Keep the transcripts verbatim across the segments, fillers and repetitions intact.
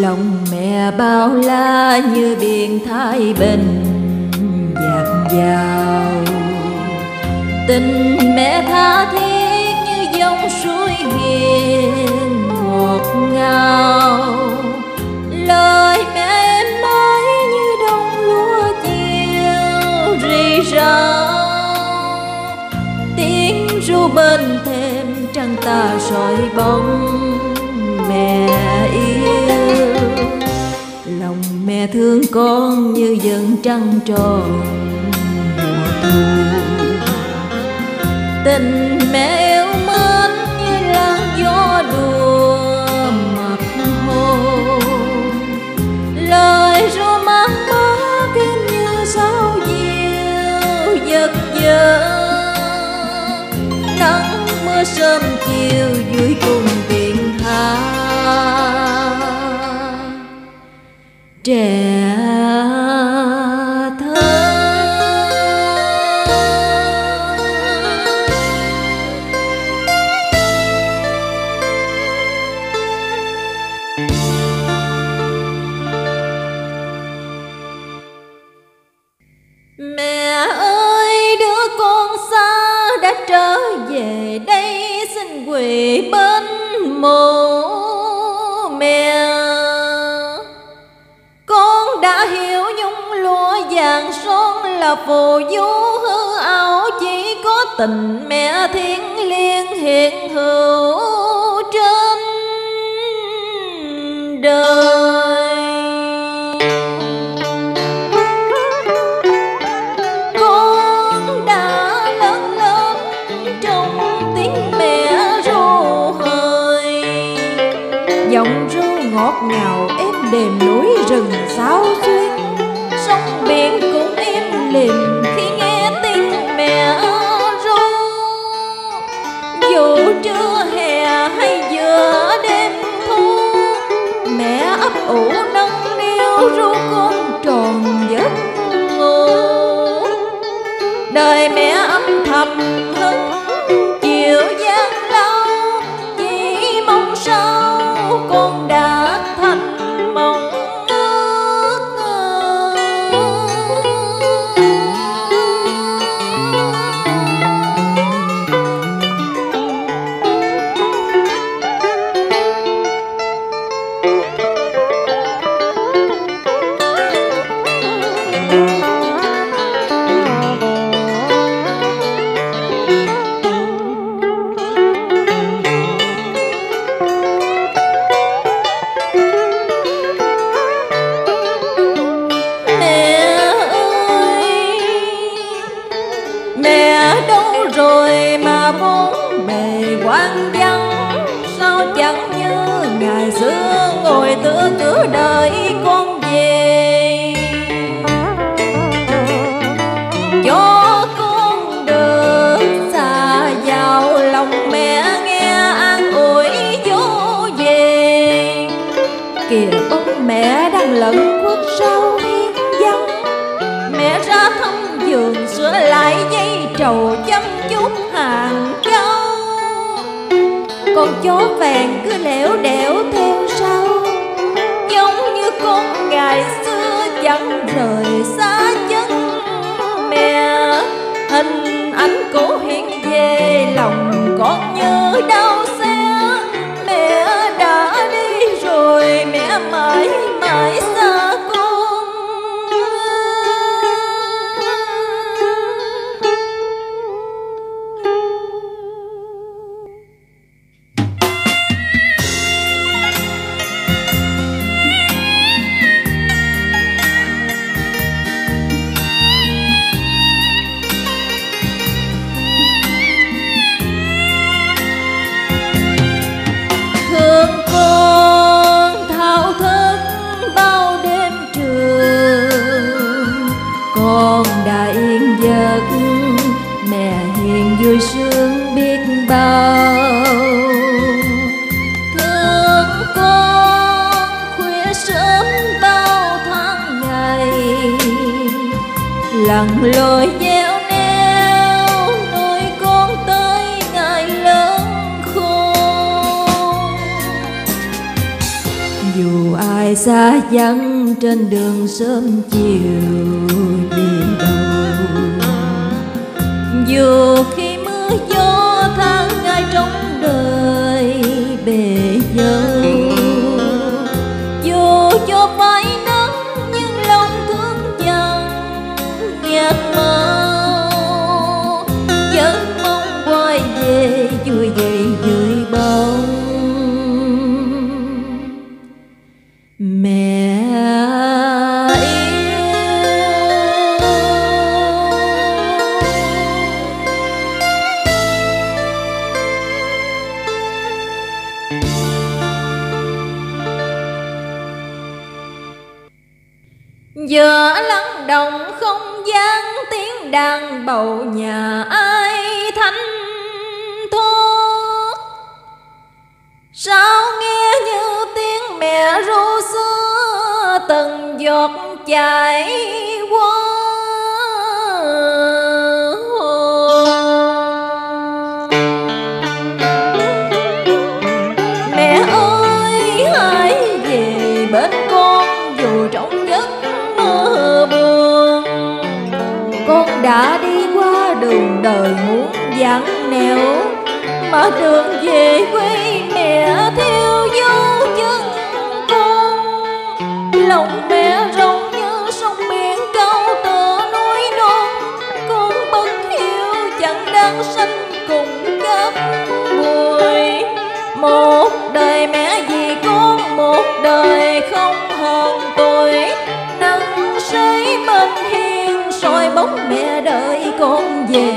lòng mẹ bao la như biển Thái Bình dạt dào. Tình mẹ tha thiết như dòng suối hiền ngọt ngào. Lời mẹ em nói như đồng lúa chiều rì rào. Tiếng ru bên thềm trăng ta soi bóng mẹ yêu. Lòng mẹ thương con như dần trăng tròn mùa thu. Tình mẹ yêu mến như làn gió đùa mặt hồ. Lời ru mang má em như sao diều giật giật. Nắng mưa sớm chiều vui cùng tiếng hát trẻ thơ. Mẹ ơi đứa con xa đã trở về đây xin quỳ bên mộ mẹ. Con đã hiểu nhung lúa vàng son là phù du hư ảo, chỉ có tình mẹ thiêng liêng hiện hữu trên đời. Con đã lớn lớn trong tiếng mẹ ru hời, giọng ru ngọt ngào êm đềm núi rừng sao xuyên. Sông biển cũng im lìm khi nghe tiếng mẹ ru. Dù trưa hè hay giữa đêm thu, mẹ ấp ủ nâng niu ru con tròn giấc ngủ. Đời mẹ âm thầm hững chiều gian lao, chỉ mong sao con đã thành mong ước. Mẹ đâu rồi mà bốn bề quan vắng, sao chẳng như ngày xưa ngồi tựa cửa đợi con về. Cho con được xa vào lòng mẹ nghe an ủi vô về. Kìa bóng mẹ đang lẩn khuất sau hiên vắng, mẹ ra thăm vườn sửa lại dây trầu chăm chút hàng rau. Con chó vàng cứ lẻo đẻo theo sau, giống như con ngày xưa chẳng rời xa chân mẹ. Hình ảnh cũ hiện về lòng con như đau xé. Mẹ đã đi rồi mẹ mãi mãi xa con. Con đã yên giấc, mẹ hiền vui sướng biết bao. Thương con khuya sớm bao tháng ngày, lặn lội gieo neo nuôi con tới ngày lớn khôn. Dù ai xa vắng trên đường sớm chiều đi đâu, dù khi mưa gió tháng ngày trong đời bề dâu, dù cho phải nắng nhưng lòng thương chẳng nhạt mau, vẫn mong quay về vui dậy dưới bóng mẹ giờ lắng động không gian tiếng đàn bầu nhà ai thanh thoát, sao nghe như tiếng mẹ ru xưa từng giọt chảy qua. Mẹ ơi hãy về bên con dù trong giấc mơ buồn, con đã đi qua đường đời muôn vắng nẻo, mà đường về quê mẹ theo dấu chân con. Lòng mẹ rộng như sông biển cao tựa núi non, con bất hiếu chẳng đáng sanh cùng các người. Một đời mẹ vì con, một đời không hờn tuổi, nắng sấy bên hiên soi bóng mẹ đợi con về.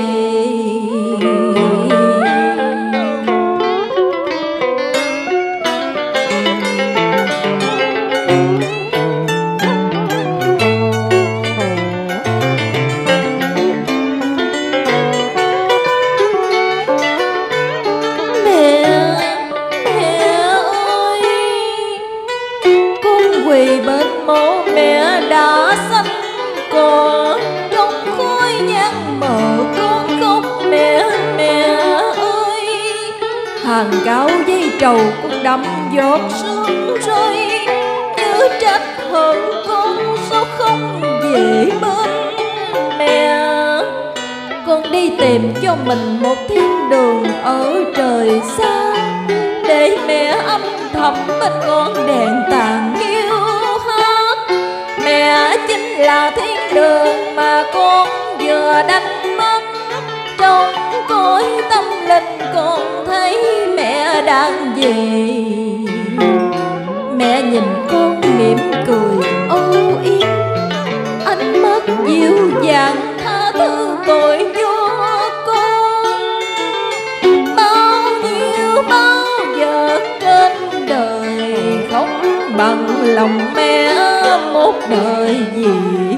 Quỳ bên mộ mẹ đã sanh, còn trong khói nhang mờ con khóc mẹ mẹ ơi. Hàng cao dây trầu cũng đậm giọt sương rơi, như trách hờn con sao không về bên mẹ. Con đi tìm cho mình một thiên đường ở trời xa, để mẹ âm thầm bên ngọn đèn tàn yêu hát. Mẹ chính là thiên đường mà con vừa đánh mất, trong cõi tâm linh con thấy mẹ đang về. Mẹ nhìn con mỉm cười âu yếm, ánh mắt dịu dàng tha thứ tội cho con. Bao nhiêu bao giờ trên đời không bằng lòng mẹ một đời vì